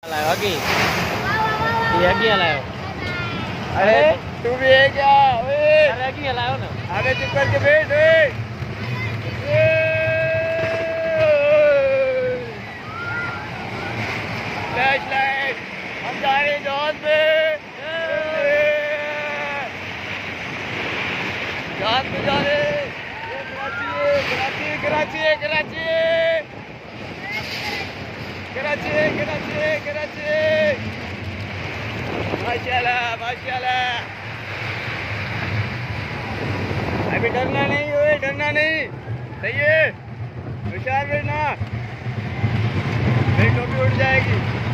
ارے تو بھی ہے کیا؟ ارے چپ کر کے بیٹھ فلیش لائٹ ہم جا رہے ہیں جہاز پہ جہاز پہ جا رہے ہیں کراچی ہے کراچی کراچی کراچی کراچی ماشاءاللہ ماشاءاللہ ابھی ڈرنا نہیں ہوئے ڈرنا نہیں صحیح ہے ہوشیار رہنا میری ٹوپی اڑ جائے گی